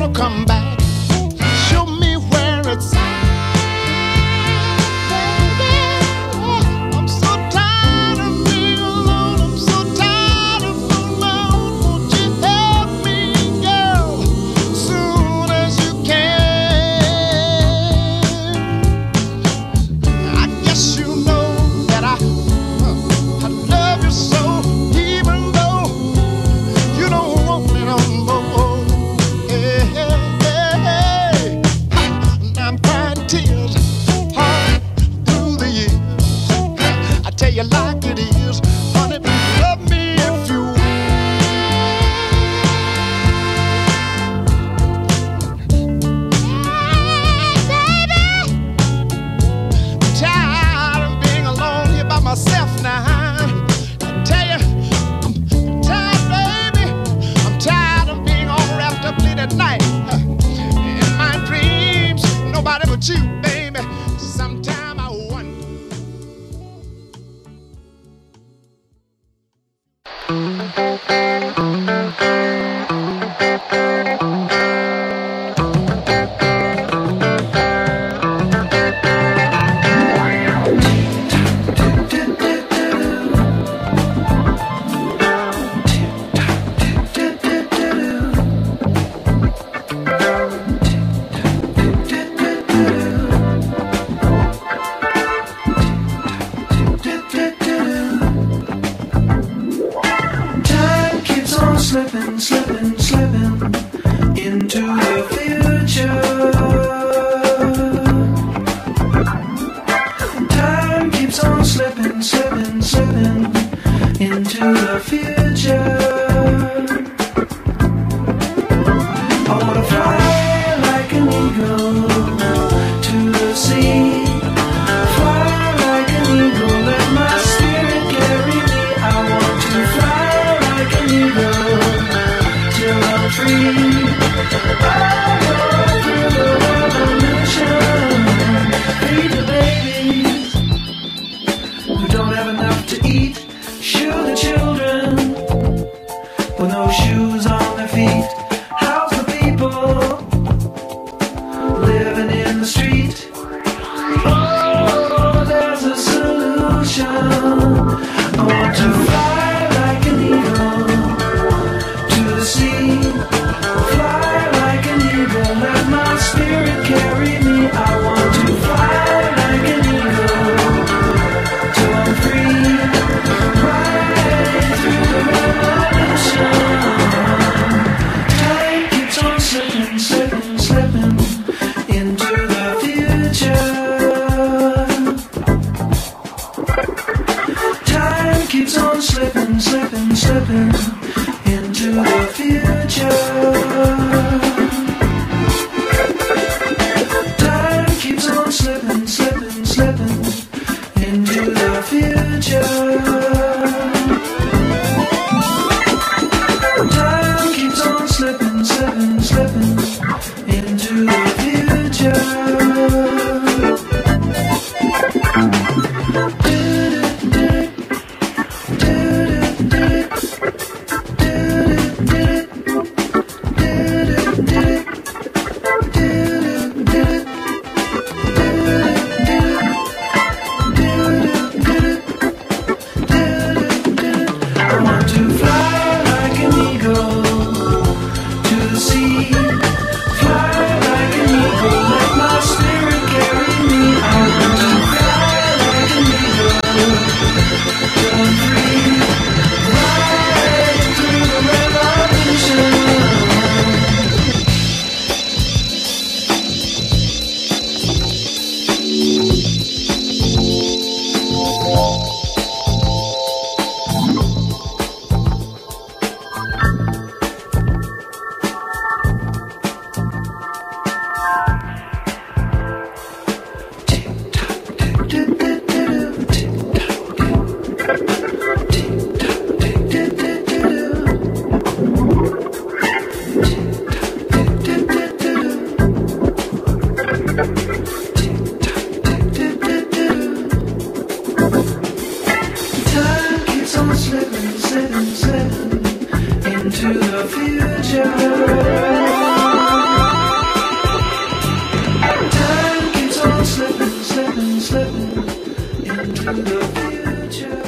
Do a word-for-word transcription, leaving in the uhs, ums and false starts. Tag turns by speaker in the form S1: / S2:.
S1: come back. Show me where it's at. I'm so tired of being alone. I'm so tired of being alone. Won't you help me, girl, soon as you can? I guess you know that I, I love you so, even though you don't want me no more. Hey, hey, hey, hey. I'm crying tears all through the years. I tell you like it is, honey, love me if you will. Baby, I'm tired of being alone here by myself now. I tell you, I'm tired, baby. I'm tired of being all wrapped up late at night. In my dreams, nobody but you, baby. Sometime I wonder.
S2: Time keeps on slipping, slipping, slipping into the future. Time keeps on slipping, slipping, slipping into the future. I wanna fly like an eagle to the sea. Fly like an eagle, let my spirit carry me. I want to fly like an eagle till I'm free. I go through the revolution, feed the babies who don't have enough to eat. Shoe the children with no shoes on their feet. House the people living in the street. Oh, there's a solution. I want to fly like an eagle to the sea. Fly like an eagle, let my spirit carry me. I want to fly like an eagle till I'm free. Right through the revolution. Time keeps on slipping, slipping, slipping into the future. Time keeps on slipping, slipping, slipping into the future. Time keeps on slipping, slipping, slipping into the future. Time keeps on slipping, slipping, slipping into the future. I want to fly like an eagle to the sea. Fly like an eagle, let my spirit carry me. I want to fly like an eagle till I'm free. Right through the revolution. into the future. the future.